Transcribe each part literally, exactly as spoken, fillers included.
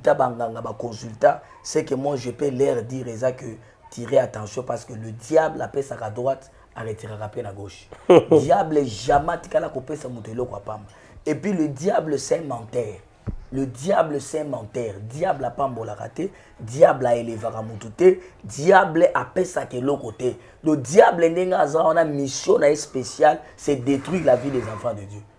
consulta banganga ba consulta, c'est que moi je peux leur dire ça que tirer attention parce que le diable appelle ça à droite, à retirer à gauche. Diable jamais tikala kopé sa mutelo kwa pamba. Et puis le diable c'est un menteur. Le diable c'est un menteur. Diable a pas la raté, diable a élevé à mutute, diable a fait ça que l'autre côté. Le diable on a une mission spéciale, c'est détruire la vie des enfants de Dieu.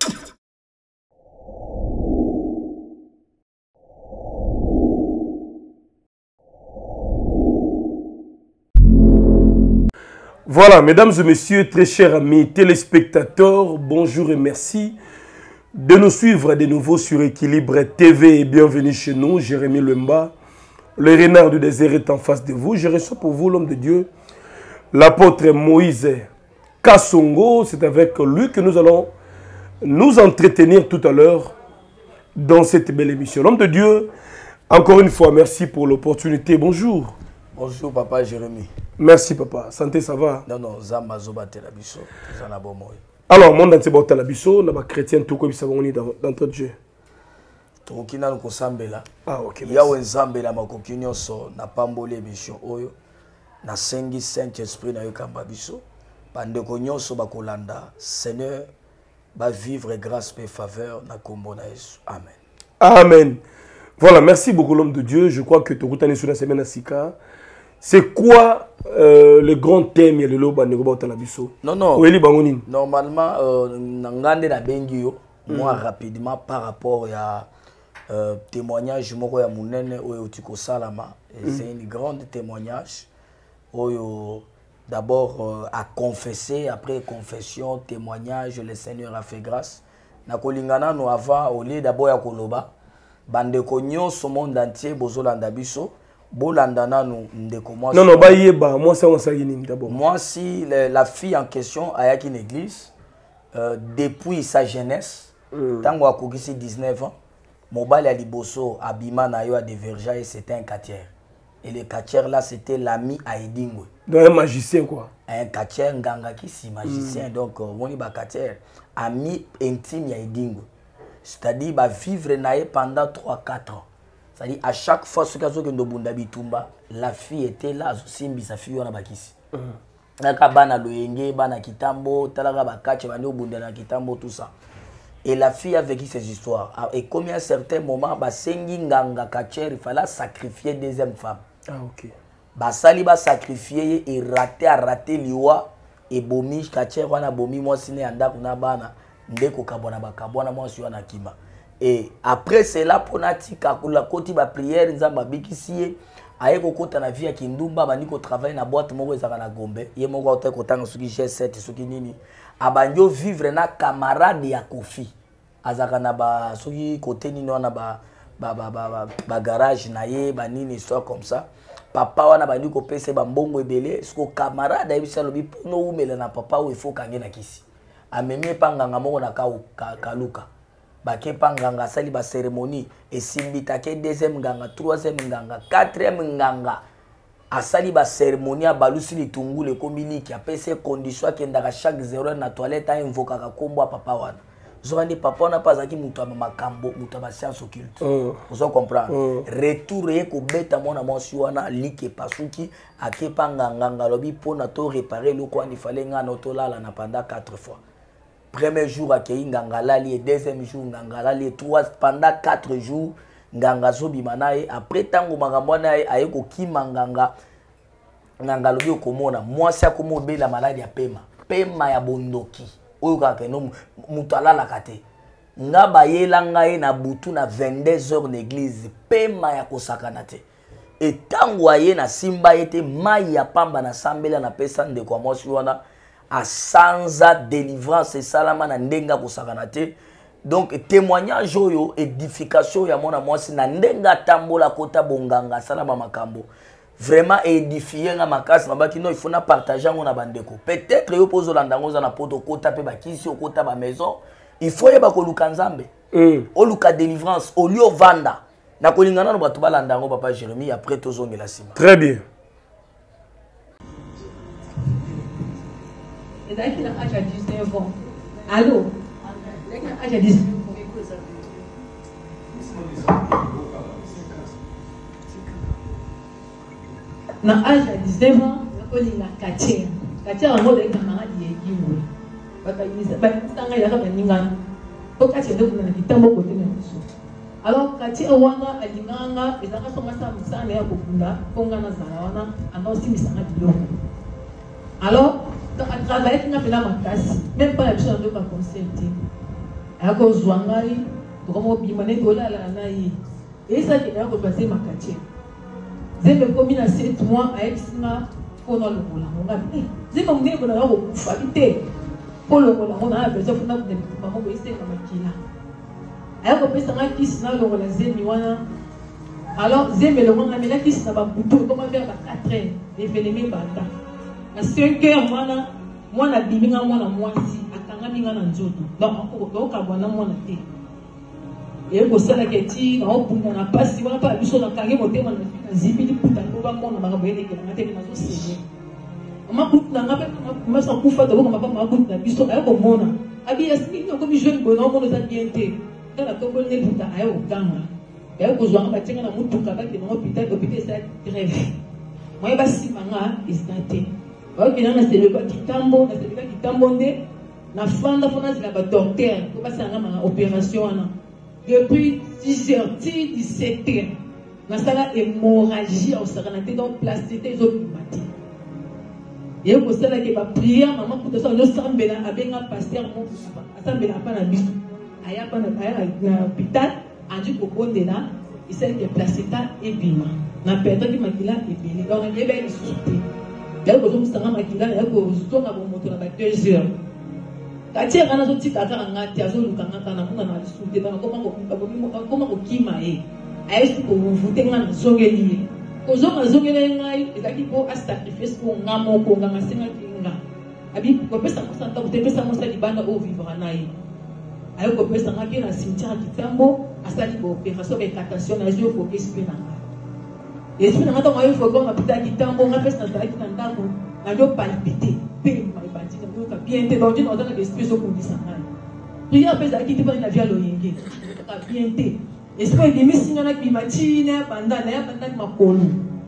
Voilà, mesdames et messieurs, très chers amis téléspectateurs, bonjour et merci de nous suivre de nouveau sur Équilibre T V et bienvenue chez nous. Jérémy Lemba, le renard du désert est en face de vous. Je reçois pour vous l'homme de Dieu, l'apôtre Moïse Kassongo. C'est avec lui que nous allons nous entretenir tout à l'heure dans cette belle émission. L'homme de Dieu, encore une fois, merci pour l'opportunité. Bonjour. Bonjour papa Jérémy. Merci papa. Santé, ça va? Non, non, Zamba Zoba Telabiso. Alors, mon dans ce Telabiso, on a chrétien tout comme ça dans d'entre Dieu. Tokina no kosambela. Ah ok. Il y a un zambela makokinyo so na pambole mission oyo na sengi Saint-Esprit na yokamba biso. Bande konyo so bakolanda. Seigneur va vivre grâce et faveur na kombo na Yesu. Amen. Amen. Voilà, merci beaucoup l'homme de Dieu. Je crois que tu as sur la semaine à Sika. C'est quoi euh, le grand thème de l'Oba Negobatalabiso? Non, non. Normalement, Nangande na Bengio, moi rapidement par rapport à euh, témoignage, moi ya munene oyo tiko salama. C'est un grand témoignage. Oyo d'abord euh, à confesser, après confession, témoignage, le Seigneur a fait grâce. Na kolingana no avant au lieu d'abord ya koloba, bande konyo so monde entier bozolanda biso. Bolandana nous ndeko moi. Non non, ba yeba, moi c'est on ça d'abord. Moi si le, la fille en question a une église euh, depuis sa jeunesse, mm. Tango a kokisi dix-neuf ans, mobile à liboso abima na yo a dévergé et c'était un quartier. Et le quartier là c'était l'ami à Edingwe. Donc un magicien quoi. Un quartier nganga qui si magicien mm. Donc on y ba quartier ami intime à Edingwe. C'est-à-dire ba vivre naé pendant trois quatre ans. C'est-à-dire à chaque fois ce que que ndobunda bitumba, la fille était là, simbi sa fille ona bakisi. Naka bana loyenge, bana kitambo, talaga bakache bani obunda na kitambo tout ça. Et la fille a vécu ces histoires. Et comme à un certain moment, ba sengi nganga kacher, il fallait sacrifier deuxième femme. Ah OK. Ba sali ba sacrifier et rater à rater liwa et bomi kacher wana bomi moi sine anda kuna bana ndeko kabona bakabona moi sur na kima. Et après cela, pour natika la côté ba prière, nzamba bikisiye aye ko kota na vie ya kindumba bani ko travailler na boîte moko ezaka na Gombe. Ye moko ote ko tanga suki G sept suki nini. Abanjo vivre na camarade ya Kofi. Azaka na ba suki côté nini na ba ba ba ba, ba garage na ye ba nini histoire comme ça. Papa wana bani ko pese ba mbongo ebele, sko camarade ya bisalo bi pono umela na papa o il faut kange na kisi. Amemi panganga moko na ka kaluka. Bake panganga sali ba cérémonie et simbita ke deuxième nganga, troisième nganga, quatrième nganga. Asali ba cérémonie a balusi litungu le kombiniki a pese condition ke ndaka chaque zéro na toilette a invoka ka kombo papa wana. Zongani papa wana pas aki mutu ba makambo, mutu ba science occulte. Vous en comprendre. Retour ye ko beta mona monsi wana like pasuki ake panganga lobi pona to réparer le quoi il fallait ngana otolala na pendant quatre fois. Premier jour à Ngangalali et deuxième jour Ngangalali trois pendant quatre jours Nganga Zobimanae après tango Magamwana ayeko kimanganga Ngangalobi okomona moi ça comme be la maladie ya pema pema ya bondoki oyo ka no mutala la kate ngaba yela ngai na butu na vingt-deux heures l'église pema ya kosakana te et tango aye na simba ete mai ya pamba na sambela na pesa ndeko moi wana à sanza délivrance salama na ndenga kosakanate. Donc témoignage oyo édification ya mona mwasi na ndenga tambola kota bonganga salama makambo vraiment édifier nga makasi mabaki no il faut na partager ngona bandeko peut-être yo pozo landango za na poto kota pe bakisi okota ba maison il faut yeba ko luka nzambe mm. O luka délivrance au lieu vanda na kolingana no bato balandango papa Jérémy après tozongela sima. Très bien. Et dès qu'il a âge à dix-neuf ans, allô? Dès qu'il a âge à dix-neuf ans. na âge de dix-neuf ans nakolinga quartier quartier yango de camarade yekiwe bakayisa bakutanga ya kabaninga to quartier de kuna kitambo kote na biso alors quartier wana alinganga ezaka songa sa musana ya kokunda konga na zala wana ando simisanga biloko alors à travailler qui n'a fait la macasse même pas la chose de ma consulter à cause zwangai comment bimane dola la naï et ça qui a passé ma quartier j'ai me commis à sept mois à exina pour dans le mola on a dit j'ai comme dit qu'on a au fabité pour le mola on a besoin de maman ko essayer comme kila à ko pesa nga kis na lo la zemi wana alors j'ai me le on a mis la kis na ba buto comment faire ba quatre heures les phénomènes bata à cinq heures mwana mwana biminga mwana mwasi akanga minga na nzoto donc on ko kabwana mwana te et ko sala keti na obunda na pasi wana pa biso na kange motema na zibili puta ko ba mona ba boyele ke na te na zo sele ma puta na ngabe ma sa kufa to ko ma ba ma puta biso ay ko mona abi asmi ko mi jeune ko na mona za bien te kana to ko ne puta ay o kanga ay ko zwa ba tenga na mutuka ba ke na hôpital hôpital sa grève moi ba simanga istate ok na seleka kitambo na seleka kitambo nde na fanda fona zila ba docteur ko ba sanga ma opération wana depuis dix heures dix-sept heures na sala hémorragie au sarana te donc plastique zo mati et ko sala ke ba prière maman ko to sa no sambela abenga pasteur mo asambela pa na biso aya pa na na hôpital andi ko kondela isel ke placenta et bima na perdre ki makila et bile donc il y avait une souté ya ko zo msanga makila ya ko zo na bo moto na ba deux heures kati kana zo tika kana ngati azo lukanga kana muna na souté na ko mango ko ko mango kima e ayesu ko vute ngana zongeli ko zo ka zongeli ngai ezaki ko a sacrifice ko ngamo ko nganga senga kinga abi ko pesa ko santa ko pesa mo sa libanda o vivre nayi ayo ko pesa ngaki na cimetière kitambo asali ko opération bécatation na zo ko esprit na esprit na ngata mo yo ko ko mapita kitambo nga pesa na taki na ndako na yo palpiter pe ma bati na yo ka bien te donc on donne l'esprit so ko disanga prière pesa ki te pa na via loyenge ka bien te esprit de misinga na ki machine banda na banda makolo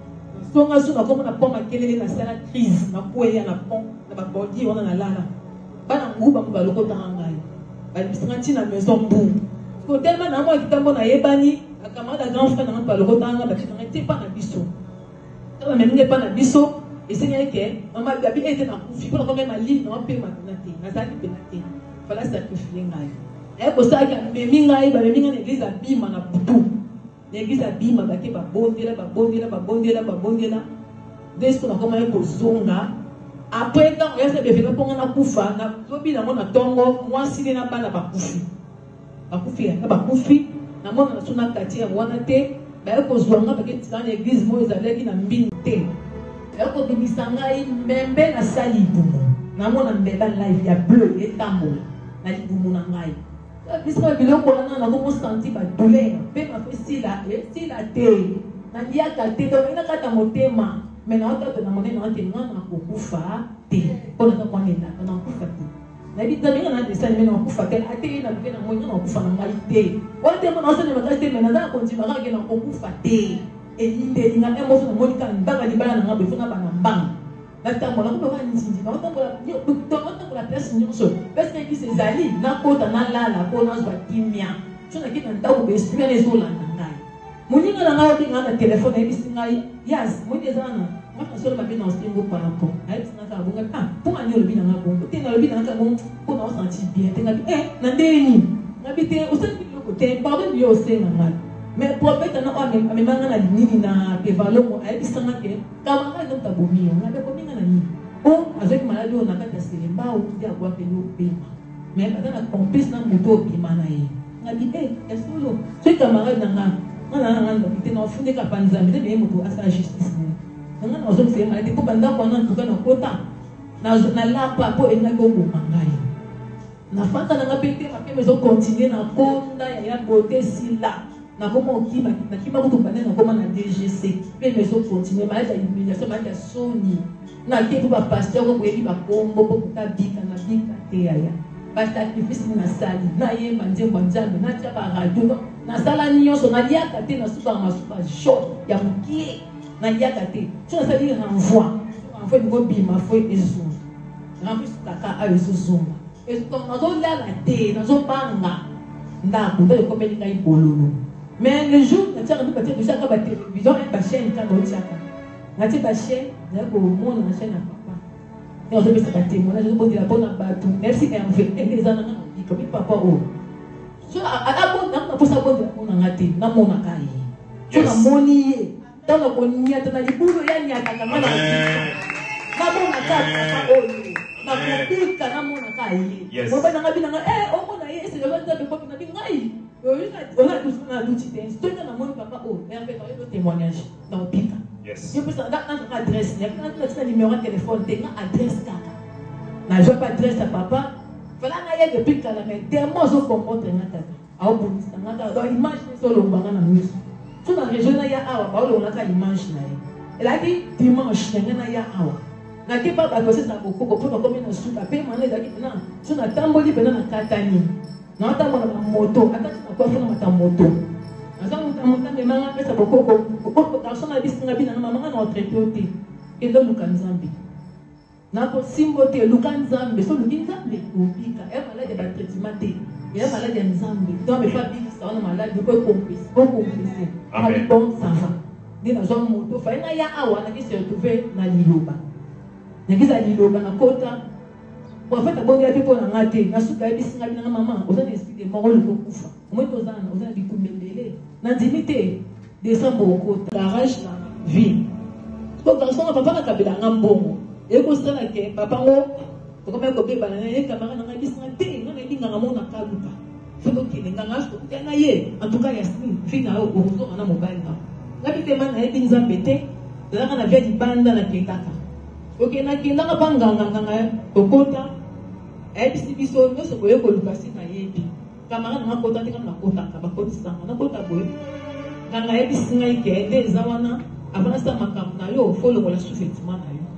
songa so na ko na poma kelele na sala crise na ko ya na pont na ba bodi ona na lala bana nguba mo ba lokota ngai ba misinga tina maison bu ko tellement na mo kitambo na yebani akamada grand frère na ba lokota ngai ba tina te pa na biso kala même ne pa na biso et c'est que maman gabi était na kufi pour ko na li na pe maintenant te na sali penate fala sacrifier ngai et ko sa ka me mingai ba me minga na église abima na butu l'église abima ba ke ba bondela ba bondela ba bondela ba bondela desko na koma ko zonga après quand ya se befika ponga na kufa na lobi na mona tongo mwasi na bana ba kufi ba kufi na ba kufi na mona na suna kati ya wana te ba ko zonga ba ke tsana église mo ezaleki na mbinte ya ko bibisanga mbembe na sali bumu na mona mbeba live ya bleu etambo na libumu na ngai bisma biloko wana na ko senti ba douleur pe ma fe sila e sila te na dia ka te to ina kata motema mais na ota na monena na te ngana ko kufa te ko na ko nena na kufa te na bi taminga na desana me na kufa te ate na be na mo na kufa na ngai te wala te mo na so ne ba te me na na ko ntima ka ke na ko kufa te e inde inga e mo so na mo ka ndanga libala na ngabe funa bana mbang na tambo na ko ba nzinzi na tambo la yo to to la place nyonso parce que qui s'ezali na kota na lala ko na zwa kimia so na kita ndako be esprit les olanda ngai muninga na ngayo tinga na telefone e bisinga yes mo dezana mo ka so ma bina osingo par rapport ai tinga ka bunga ah pour ani lo bina ngabo tinga lo bina ka bon ko na senti bien tinga eh na ndeni na bite o senti ko te pardon yo senga ngai mais prophète na o me me manga na nini na ke valo mo ai bisanga ke kama ka ndo tabomi na be ko minga na nini o avec malade on a kata selemba o dia kwa ke yo pema mais pas na complice na moto pema na ye ngabi eh esolo ce camarade na nga na na na bite na funde ka panza me de moto asa justice na nga na zo se malade ko banda kwa na tuka na kota na na la pa po ena ko ko mangai na fanta na ngapete ma ke mezo continuer na konda ya ya bote sila na koma okima na kima kutu bane na koma na D G C pe mezo continuer ma ya humiliation ma ya soni na ke ba pasteur ko ebi ba kombo ko ta bika na bika te ya ba sacrifice na sali na ye manje mwanjambe na cha ba radio na sala nyonso na lia kate na super ma super short ya mukie na yakate so ça dit renvoi en fait ngo bima fo ezu renvoi kaka a ezu zuma et donc nazo la la te nazo banga nda ko be ko be ngai bololo mais le jour na tsaka ba te ko saka ba télévision et ba chaîne ka no tsaka na te ba chaîne na ko mo na chaîne na papa et on se ba témoignage je pose la bonne batou merci Hervé et les anana qui comme papa o so a a bon na ko sa bon na ngati na mo na kai so na moni dans le bonnier dans les boulots ya nyata kama na na mo na ka papa o na ko na mo na kai mo ba na ngabi na eh o mo na yes le ba na ko na bi ngai on a tous na l'outil c'est na mo papa o et en fait on a témoignage dans pika yes je peux ça dans notre adresse il y a un numéro de téléphone t'es na adresse kaka na je pas adresse à papa voilà na ya depuis kala mais tellement zo comporte na tata au bout na tata dans image solo banga na mus so na région na ya awa ba lo na ka image na elle a dit dimanche na ya awa na ke pas ba ko ça beaucoup pour comme na suka pe mana da ki na so na tamboli pe na katani na ta mona moto ata na ko funa mata moto asa muta muta me manga pesa beaucoup ko ka so na bisinga bina na mama na traité et do lukanzambi na ko simbo te lukanzambi so lukanzambi ubika e malade ba traitement te e malade ya nzambi donc me fa bika sa na malade ko compris ko compris amen bon ça va ni na zo moto fa na ya awa na ki se retrouver na liloba na ki za liloba na kota en fait abongi ya pipo na ngate na suka ya bisinga bina na mama oza na esprit de mort le kufa moi to za na oza na bikumbelele na dimité décembre ko garage na ville ko garçon na papa na kabila ngambongo e ko sala ke papa ngo ko me ko be bana ne kamara na bisinga te na ndinga ngamo na kaluka foko kile nganga so na ye en tout cas Yasmin fina o ko na mobile na ngapi te man na e binza mbete la na via di banda na ketaka ok na kinda na banga nganga okota e bisi biso no so ko ko lukasi na yebi kamara na kota te na kota ka ba kota sa na kota boy nganga e bisi ngai ke de zawana avana sa makam na yo folo wala sufetima na yo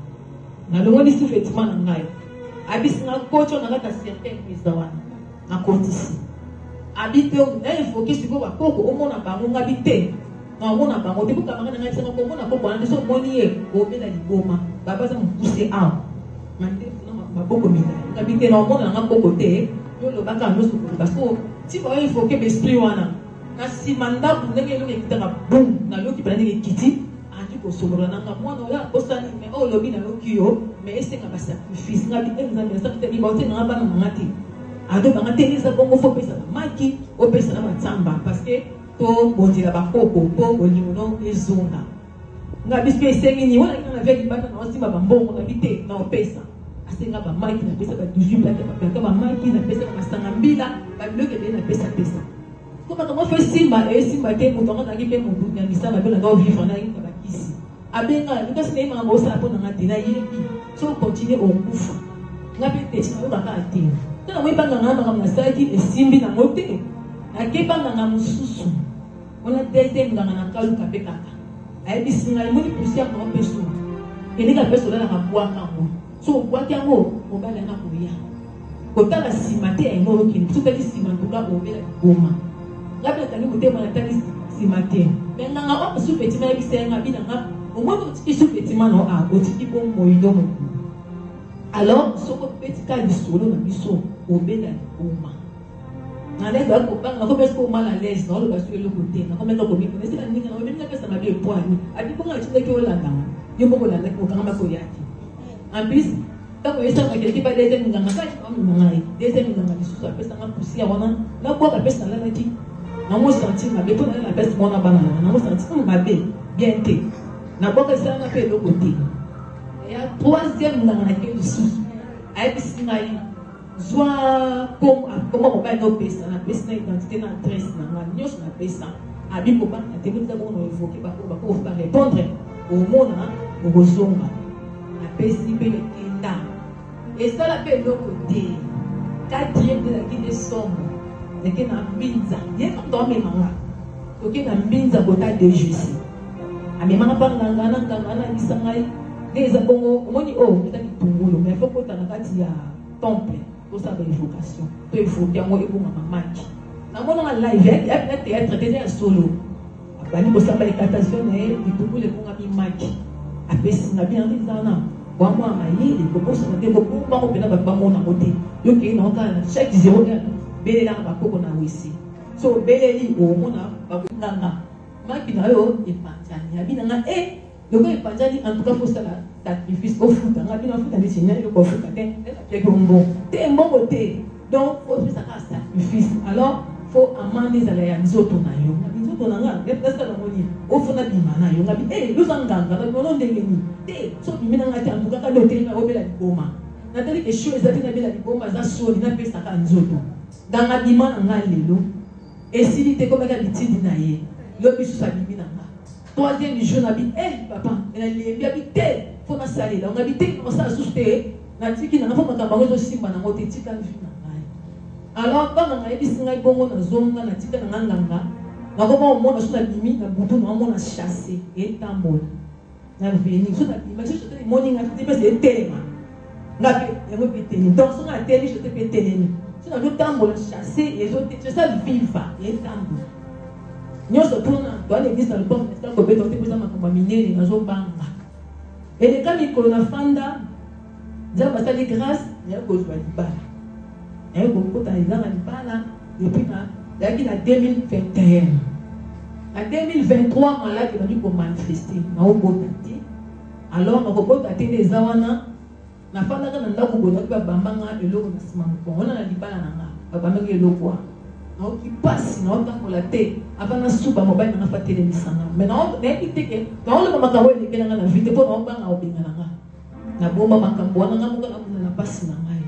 na lo woni sufetima na ngai abisi na kocho na ngata certain bizawana na kotisi abite na efoke siko ba koko omona bango ngabite na omona bango te buka manga ngai sanga komona koko na so moni e o bela liboma baba za mukuse a mande na maboko mina ngabite na omona nga koko te yo lo baka no so parce que ti ba efoke be esprit wana na simanda ndenge lo ekitaka boum na yo ki bana ni kiti andi ko sobora na nga mwana ya osani me o lobi na yo kiyo me ese ka ba sacrifice ngabi enza me sa te ni ba te na bana ngati ado banga te eza bongo fo pesa maki o pesa na matsamba parce que to bondila bakoko to olimono ezona nga biske sengi ni wala kana veli bata na osimba bambongo na bite na opesa asenga ba maki na pesa ba dix-huit ba ba ba maki na pesa ba sanga mbila ba bloke be na pesa pesa ko ba mo fe simba e simba te mo tonga na ki pe mo bunya ni sa ba be na go vivre na ki ba kisi abenga ni kasi ne ma mo sa po na ngati na yebi so continue on kufa nga pe te sa ba ka atinga na moi banga ngamba kama saki esimbi na mote na ke banga ngam susu ona dete nganga na kalu kape kaka ai bisinga mo ni pusia ko peso ele ka peso na ka bua kango so bua kango o bala na kuya ko tala simate ai mo kin so ka simate ka o bela goma ngabe tani mo te mana tani simate me nganga o su fetima bisenga bina nga o mo to ti su fetima no a o ti ko mo yido mo alors soko petit cas de solo na biso obela uma na le ba ko ba na ko beso ko mala les no lo ba su le côté na ko me ko mi ko se la ninga no me na pesa ma be point abi ko nga tinde ko la dama yo mo ko la ko kanga ko yaki en plus ta ko esa ka ki ba de ten nga ka ko mi ngai de ten nga ni su pesa nga pusia wana na ko ka pesa la na ti na mo sentir ma be to na la pesa mo na bana na mo sentir ma be bien te na ko ka sa na pe le côté ya troisième dans laquelle je suis ai bisingai zwa comme comment on va no pesa na pesa na identité na adresse na na nyos na pesa abi ko ba na te muta ko no évoquer ba ko ba ko fa répondre au mona au bozonga na pesi pe le kenda et ça la pe le côté quatrième de la guide somme de que na mbinza ye ko to me manga to ke na mbinza ko ta de justice ami manga pa nganga na nganga na bisangai des abongo moni oh peut-être tungulu mais faut que tu kati ya temple pour ça évocation to évoquer ngo ebo mama maki na mona live ya peut-être théâtre déjà solo bani kosamba écatation na ye litungulu ekongami maki apesinga bien rizana bwamwa mayele kokosana te bokumba kopena bato bamona ngo te yokei na okala chaque zéro belelanga bakoko na wisi so beleli omona bakonganga maki na yo epanzani abinanga e loko epanzani en tout cas fosala sacrifice ofuta nga bino ofuta nde signal yo kofuta te epeke mbongo te mbongo te donc faut faire ça sacrifice alors faut amender ezala ya nzoto na yo na nzoto na nga epesa na moni ofuna bima na yo ngabi eh lozanganga na bono ndenge ni te so bimina ngati en tout cas kado te nga obela liboma na tali ke show ezati na bela liboma za soni na pesa ka nzoto danga bima na nga lelo esili te komaka bitindi na ye lobi susa bimina nga troisième jour na bi eh papa na lembi abi te faut na salela ngabi te ko sa suste na tiki na fo makamba ngo simba na ngote tika vina alors quand on a dit que ngai bongo na zonga na tika na nganga na ko ba mo na suna bimi na butu na mo na chasser et tambola na veni suna bimi je te morning na te pese telema na pe e mo pe teni donc suna teni je te pe teni suna do tambola chasser et zo te ça viva et tambola nyo so tuna do ale bisa le bon na ko beto te pesa makamba minene na zo banga et les kami ko na fanda ja basali grâce ya ko zo dibala et beaucoup de gens depuis en deux mille vingt et un. En deux mille vingt-trois, on a dit qu'on manifester. On a dit alors on a dit les awana. Na fanda kana ndako bola kwa bambanga eloko na sima mko. On a dit bana na bambanga eloko. Na ki passe na onda ko la te. Avana suba mobile na fa tele misanga. Mais na na kiteke. Na ole mama kawe ni kena na vite po na banga obinga na. Na bomba makambo na ngamuka na passe na ngai.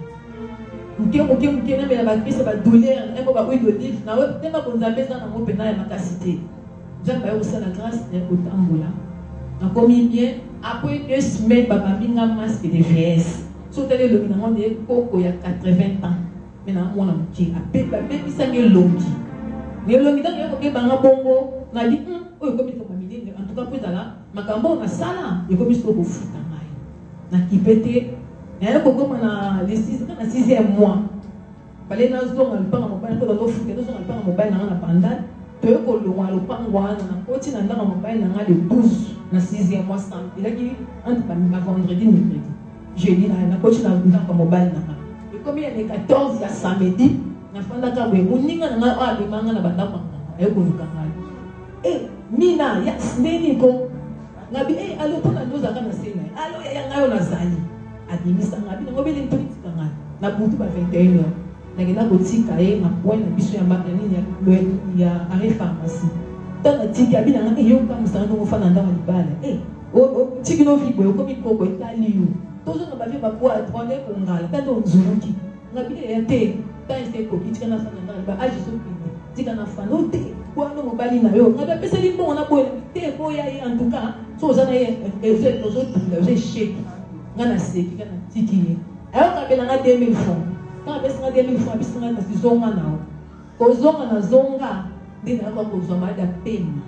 Muke muke muke na bela bakisa ba douleur eko ba huile d'olive na we tema konzambe za na mo pena ya makasité. J'aime pas aussi la grâce de kotambola. Na komi bien après deux semaines baba minga masque de vieillesse. So tele le binango de koko ya quatre-vingts ans. Mena mona muke ape ba be bisange longi. Ne longi donc yoko ke banga bongo na di hm oyo komi to famille en tout cas pour là makambo na sala yoko biso ko futa ngai. Na kipete et là, comme on a les six, on a sixième mois. Fallait nous donner le pain à mobile, nous allons faire nous le pain à mobile dans la pandale. Peu que le roi le pain roi dans la côte, dans la mobile dans le douze, dans sixième mois sans. Il a dit entre ma vendredi mercredi. Jeudi dans la côte dans la mobile dans. Et comme il y a les quatorze, il y a samedi, na fanda ka we muninga na a be manga na banda manga. E ko lukanga. Eh, mina ya sneni ko. Ngabi eh alo pona ndoza kana sena. Alo ya ngayo na zali. Adimisa ngabi na ngobele politika ngani na butu ba vingt et une heures na ngena kotika e na point na biso ya makani ya ya arrêt pharmacie tana tika bi na ngabi yo ka musana no fana ndanga libala eh o o tiki no fibo yo komi koko itali yo tozo na ba vi ba kwa trone ko ngala tando nzuruki ngabi ya te ta ese ko kitika na fana ndanga ba aji so pindi tika na fana te kwa no mobali na yo ngabi pesa limbo na boye te boya en tout cas so zana ye e ze tozo tula je shake ngana seki kana tiki ayo kabela nga deux mille francs quand besa nga deux mille francs besa nga na zonga nao ko zonga na zonga dina ko ko zoma da pema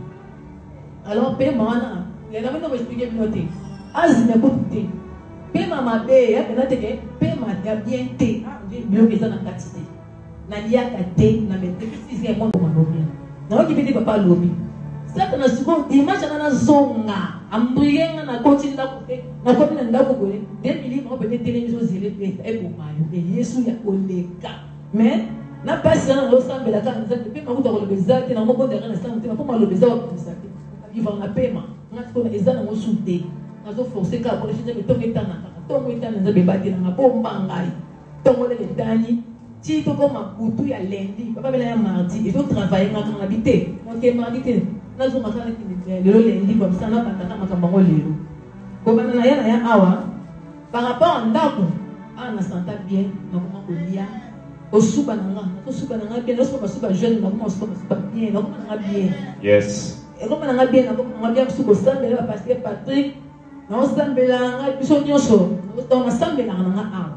alors pema wana ya na mendo expliquer binote azina ko te pema mabe ya pena teke pema ya bien te bio pesa na quantité na lia ka te na mete sixième mois ko manobi na ko kipiti papa lobi sasa na siko dimanche na zonga ambrienga na koti ndako te na koti na ndako gole deux mille mo peut-être télévision zile pe e ko mayo e Yesu ya koleka mais na pasi na lo sambela kana nzate pe makuta ko lobezate na moko ndaka na sambela te na poma lobeza ko nzate vivre na pema ngati ko eza na mosude na zo forcer ka ko chite me tonga tana tonga tana nzabe badira na bomba ngai tonga le dani ti to ko makutu ya lundi papa bela ya mardi et to travailler ngaka na bité donc mardi te na zo makana ki lelo lundi comme ça na pataka makambo lelo ko bana na ya na ya awa par rapport ndako ana santa bien na ko ko lia o suba na nga ko suba na nga bien na suba suba jeune na ko suba suba bien na ko na bien yes e ko na nga bien na ko na bien suba sambela ba pasteur Patrick na o sambela nga biso nyonso na sambela na nga awa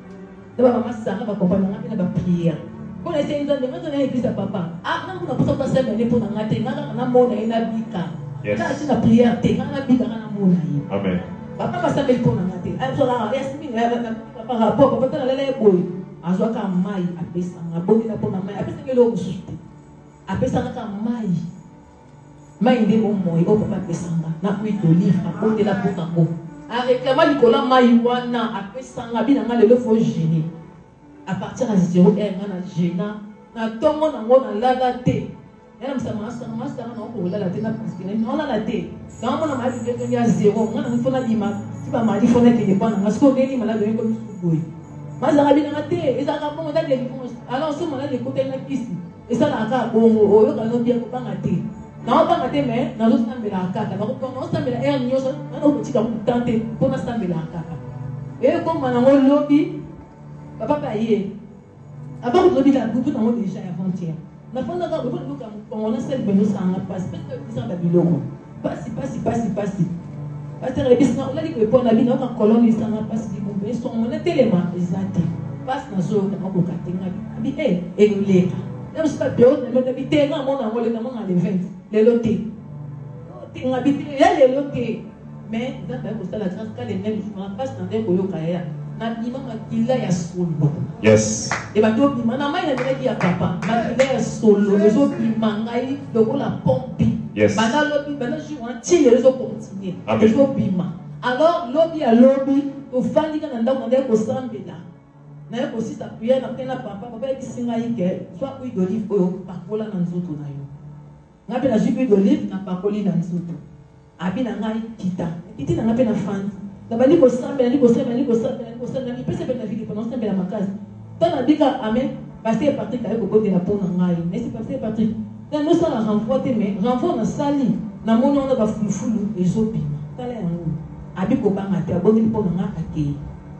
daba mama sanga ba kompana nga na ba prière ko na senza de nga na église papa ah na ko na posa passer mais pour na ngate nga na mona ina bika na ci na prière te nga na bika na mona yi amen papa ba sambela pour na ngate a so la yes mi na par rapport papa na lele boy azwa ka mai apesa nga boni na pour na mai apesa ngelo kusuti apesa ka mai maïndé mon moi au papa pesanga na huile d'olive à côté la pour tango a réclamé Nicolas maïwana a pesanga bina nga le faut gêner à partir de zéro heure na gênant na tongo na ngo na lala te yana msama sama masa na ko lala te na parce que on a la te quand on a mal de venir à zéro on a il faut na lima tu vas mal il faut na te dépend na ce qu'on est lima la de comme boy masa nga bina te et ça ka bon da de alors ce moment là de côté na kisi et ça na ka bon o yo ka no bien ko banga te na ba ngate mais na zo sambela kaka na ko no sambela er nyoso na ko tika ko tante pour na sambela kaka et comme na ngo lobby papa pa yé avant que je vous tout en déjà avant-hier na fanda ka ko ko on a celle beno sanga passe parce que ça va biloko passe passe passe passe parce que rebis na la ko pour na bino ka colonne sanga passe di ko be so on a tellement exact passe na zo na ko katenga bi eh et le là je pas bien na me bi tenga mon na ngole na mon le vingt les lotés tenga bi ya les lotés mais ça va ko la grâce ka les mêmes je passe dans des koyo kaya. Yes. Et bah donc mana mai na dit à papa, makila solo, les autres mangai de la pompe. Yes. Bana lobby, bana jour un tirer les autres continuer. Les autres bima. Alors lobby à lobby, au fandi kana ndako ndako ko sambela. Na ko sita prière na tena papa, papa qui singa yike, soit huile d'olive oyo pakola na nzoto na yo. Ngape na huile d'olive na pakoli na nzoto. Abi na ngai kita. Kiti na ngape na fandi. Nabali ko sambela, ni ko sambela, ni ko sambela, ni ko sambela, ni pese na vie pendant sambela makazi. Tana bika amen, pasteur Patrick ayo ko de la pona ngai. Mais c'est pasteur Patrick. Na no sala renforcer mais renfort na sali. Na moni on a ba fulufulu ezobi. Tala yango. Abi ko banga te abongi pona nga akei.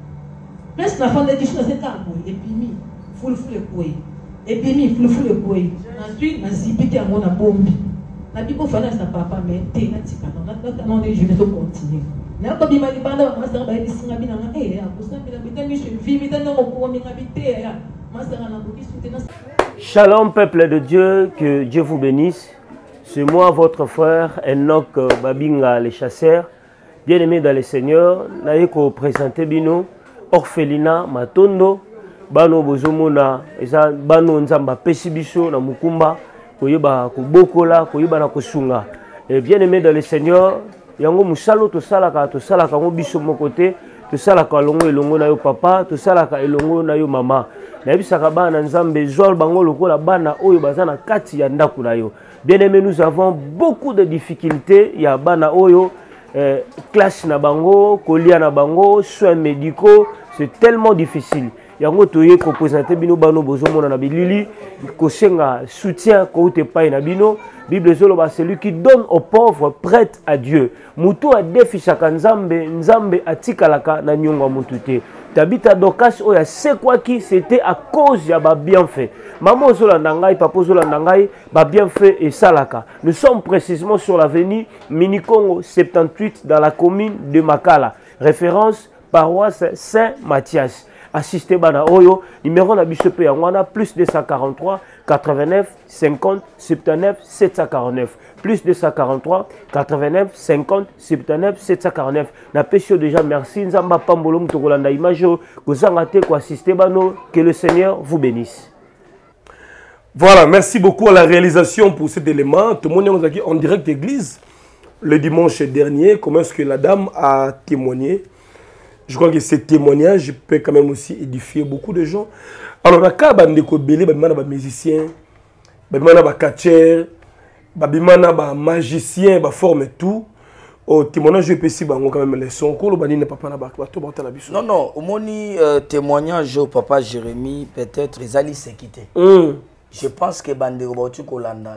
Plus na fanda kisho na seka boy et puis mi fulufulu boy. Et puis mi fulufulu boy. Ensuite na zibiki yango na bombi. Na biko fana sa papa mais te na tika na na non je vais continuer. Na ko bima di banda masanga ba di singa bina nga eh ko sambela bitani je vis bitani ko ko mi ngabite ya masanga na ko kisute na. Shalom peuple de Dieu, que Dieu vous bénisse. C'est moi votre frère Enoch Babinga les chasseurs. Bien-aimé dans le Seigneur, naye ko présenter bino orphelinat Matondo bano bozomona eza bano nzamba pesi biso na mukumba koyeba ko bokola koyeba na kosunga. Et bien-aimé dans le Seigneur, yango musalo to salaka to salaka ngo biso mo côté to salaka longo elongo na yo papa to salaka elongo na yo mama na bisaka bana nzambe zol bango lokola bana oyo bazana kati ya ndaku na yo. Bien-aimé, nous avons beaucoup de difficultés ya bana oyo eh, classe na bango kolia na bango soins médicaux, c'est tellement difficile. Yango toye ko présenter bino bano bozomona na bilili ko senga soutien ko te pai na bino. Bible zoloba celui qui donne aux pauvres prête à Dieu. Mutu a defisaka nzambe nzambe atikalaka na nyonga mutu te. Tabita Dokas oya c'est quoi qui c'était à cause ya ba bienfait. Maman zolanda ngai papa zolanda ngai ba bienfait et salaka. Nous sommes précisément sur l'avenue Minikongo soixante-dix-huit dans la commune de Makala. Référence paroisse Saint-Mathias. Assisté bana oyo numéro na bisope yangwana plus deux cent quarante-trois quatre-vingt-neuf cinquante soixante-dix-neuf sept cent quarante-neuf plus deux cent quarante-trois quatre-vingt-neuf cinquante soixante-dix-neuf sept cent quarante-neuf. Na pesio déjà merci nzamba pambolo mutokolanda image kozanga te ko assister bano. Que le Seigneur vous bénisse. Voilà, merci beaucoup à la réalisation pour cet élément. Tout le monde est en direct d'église le dimanche dernier. Comment est-ce que la dame a témoigné? Je crois que ce témoignage peut quand même aussi édifier beaucoup de gens. Alors, la cas de Kobele, il y a des musiciens, il y a des catcheurs, il y a des magiciens, il forme tout. Au témoignage, je peux quand même les sons. Non, non, au moni témoignage au papa Jérémie, peut-être, ils allaient se quitter. Je pense que Bande Robotu Kolanda,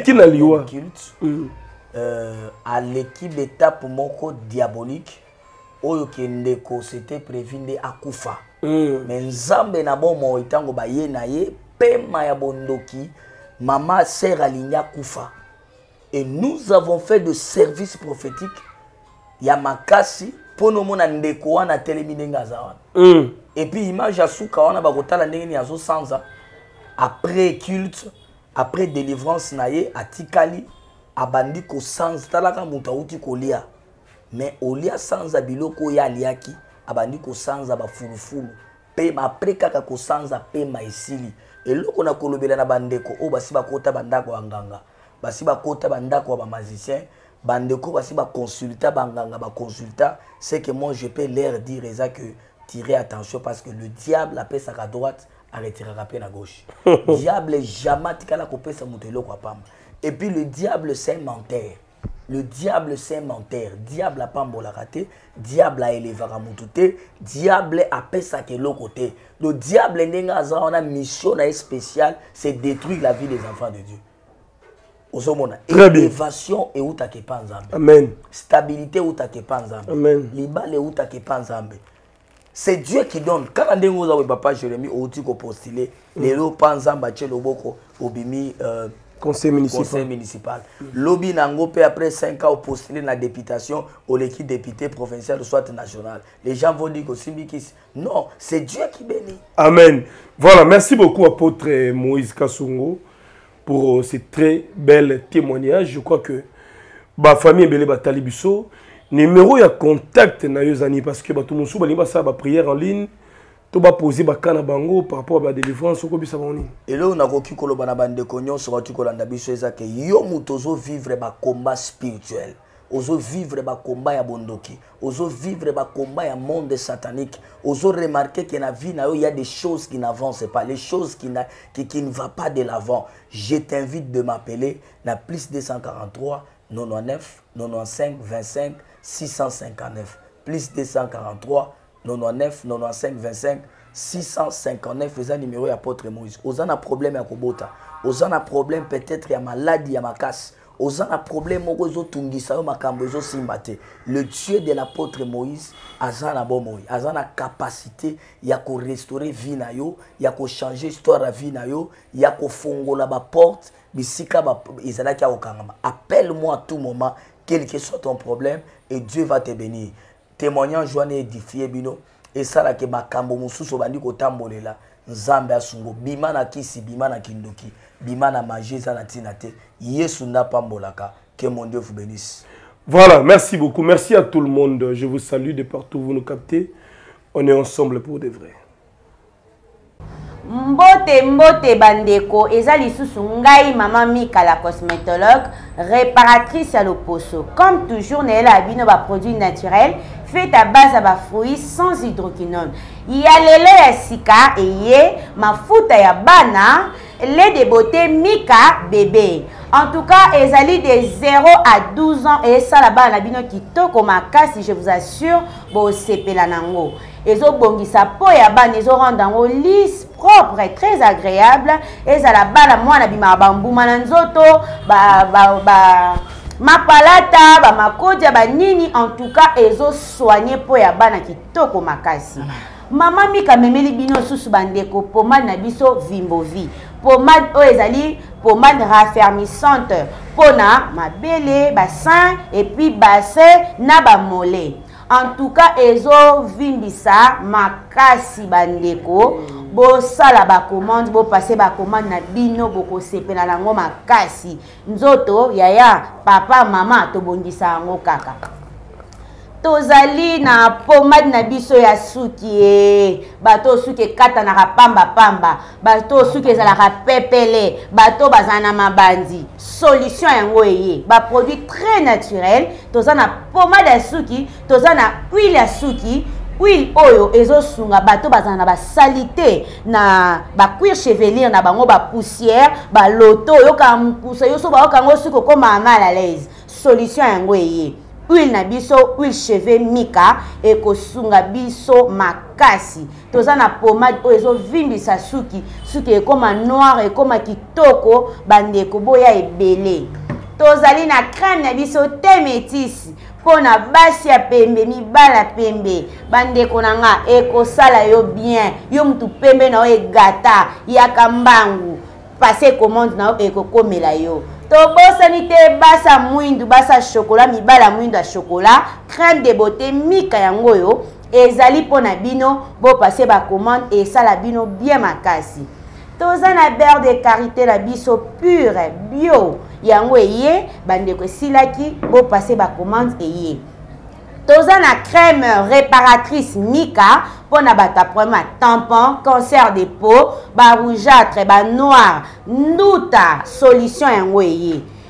à l'équipe d'étape Moko diabolique. Oyo kendeko c'était prévu de akufa mm. Mais nzambe na bomo itango baye na ye pema ya bondoki mama sœur alinya kufa. Et nous avons fait de service prophétique ya makasi pono mona ndeko wana telemine ngazawana mm. Et puis image ya suka wana bakotala ndenge ni azo sanza après culte après délivrance na ye atikali abandi ko sanza talaka muta uti kolia. Mais olia sanza biloko ya liaki abandi ko sanza ba fulufulu pe après kaka ko sanza pe maisili eloko na kolobela na bandeko o basi bakota bandako anganga basi ba kota bandako ba magicien bandeko basi ba consulta banganga ba consulta, c'est que moi je peux leur dire ça que tirez attention parce que le diable appelle ça à droite, à retirer à gauche. Diable jamais tikala ko pesa mutelo kwa pamba. Et puis le diable c'est un menteur. Le diable c'est un menteur. Diable a pas la raté, diable a élevé à mutute, diable a pesa ça que l'autre côté. Le diable n'est on a mission spéciale, c'est détruire la vie des enfants de Dieu. Élévation et où t'as que pas nzambe. Amen. Stabilité où t'as que pas nzambe. Amen. Libale où t'as que pas nzambe. C'est Dieu qui donne. Quand on dit que papa Jérémie au tiko postulé, les lots panzamba tchelo boko obimi conseil municipal. Conseil municipal. Lobby nango pe après cinq ans au postulé la députation au l'équipe député provincial soit national. Les gens vont dire que Simbikis. Non, c'est Dieu qui bénit. Amen. Voilà, merci beaucoup apôtre Moïse Kassongo pour euh, ces très belles témoignages. Je crois que ma famille Belé Batali Bisso, numéro de contact na yozani parce que tout le monde va faire sa prière en ligne, tout va poser bakana bango par rapport à la délivrance au bisa boni. Et là on a koki koloba na bande konyo sur tu kolanda biso ezake yo mutozo vivre ba combat spirituel. Ozo vivre ba combat ya bondoki, ozo vivre ba combat ya monde satanique, ozo remarquer que dans la vie il y a des choses qui n'avancent pas, les choses qui, qui, qui ne vont pas de l'avant. Je t'invite de m'appeler na plus deux cent quarante-trois quatre-vingt-neuf quatre-vingt-quinze vingt-cinq six cent cinquante-neuf plus deux cent quarante-trois quatre-vingt-neuf quatre-vingt-quinze vingt-cinq six cent cinquante-neuf c'est un numéro apôtre Moïse. Oza na problème ya kobota, oza na problème peut-être ya maladie ya makasi. Aux un problème le Dieu de l'apôtre Moïse a une bonne capacité ya ko restaurer vie na yo, ya ko changer histoire la vie na yo, ya ko fongola ba porte bisika ba izalaki okangama. Appelle-moi à tout moment quel que soit ton problème et Dieu va te bénir. Témoignage joine édifier bino et ça la ke makambo mususu bandi ko tambolela nzambe asungo bima na kisi bima na kindoki bima na magie za na tinate yesu na pambolaka. Que mon Dieu vous bénisse. Voilà, merci beaucoup, merci à tout le monde, je vous salue de partout où vous nous captez, on est ensemble pour de vrai. Mbote mbote bandeko eza lisusu ngai mama Mika la cosmétologue réparatrice à l'Oposo. Comme toujours nela abino ba produits naturels fait à base à ba fruits sans hydroquinone. Ya lelo ya sika eye mafuta ya bana lait de beauté Mika bébé. En tout cas, ezali de zéro à douze ans et ça là-bas na bino kitoko makasi, je vous assure bo sepela nango. Ezo bongisa po ya bana ezo rendre ngo lisse, propre et très agréable. Et ça là-bas la mwana bima bambuma na nzoto ba ba ba mapalata ba makodia ba nini, en tout cas ezo soigner po ya bana kitoko makasi. Mama Mika memeli bino susu bandeko pomade na biso Vimbovi. Pomade o ezali pomade raffermissante pona mabele, bassin et puis bassin na ba mollet. En tout cas ezo vimbisa makasi bandeko. Bo sala ba commande, bo passer ba commande na bino boko sepela nango makasi. Nzoto yaya papa mama to bongisa ngo kaka. Tozali na pomade na biso ya suki bato suki kata na pamba pamba bato suki ezala pepele bato bazana mabandi solution yango eye ba produit très naturel. Tozana pomade ya suki, tozana huile ya suki, huile oyo ezo sunga bato bazana ba salité na ba cuir chevelier na bango ba poussière ba loto yo ka mpusa yo so ba okango suki koma mal à l'aise. Solution yango eye huile na biso, huile cheveux Mika et kosunga biso makasi. Tozana pomade o ezo vimbisa suki, suki ekoma noir ekoma kitoko bandeko boya ebele. Tozali na crème na biso te métis pona basi ya pembe mibala pembe bandeko nanga ekosala yo bien yo mutu pembe na o egata yaka mbangu passer commande na o ekokomela yo. Tobosani te basa mwindu basa chocolat mibala mwindu ya chocolat crème de beauté Mika yango yo ezali pona bino bo passer ba commande et ça la bino bien makasi. Tozana beurre de karité la biso pure bio yango eye bandeko silaki bo passer ba commande eye. Tozana crème réparatrice Mika pona bata problème tampon, cancer de peau, ba rougeâtre, ba noir, nduta solution yango eye.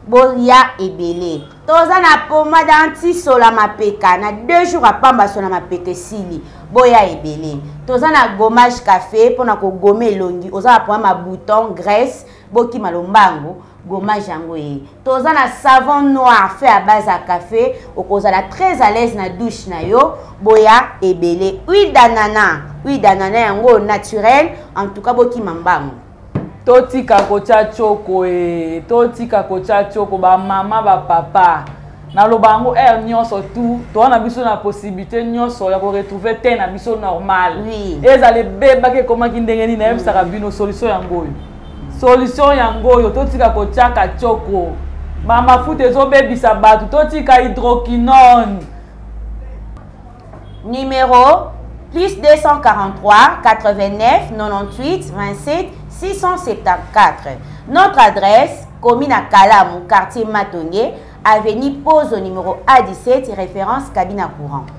boya ebele. Toza na pomade anti-sola mapeka. Na deux jours à pamba sola mapeka sili. Boya ebele. Toza na gommage café pour na ko gommer longi. Oza na pomade ma bouton graisse. Boki malombango. Gommage yango e. Toza na savon noir fait à base à café. Okoza la très à l'aise na douche na yo. Boya ebele. Huile d'ananas. Huile d'ananas yango naturel. En tout cas boki mambango. Totika kocha choko e. Totika kocha choko ba mama ba papa. Na lobango er nyonso tout. To na biso na possibilité nyonso ya ko retrouver te na biso normal. Oui. Ezale beba ke koma kindengeni na yebisaka bino solution yango yo. Solution yango yo totika kocha ka choko. Ba mafuta ezobebisa batu totika hydroquinone. Numéro plus deux cent quarante-trois quatre-vingt-neuf quatre-vingt-huit vingt-sept six cent soixante-quatorze. Notre adresse, commune à Kalamou, quartier Matongué, avenue Pose au numéro A dix-sept, référence cabine à courant.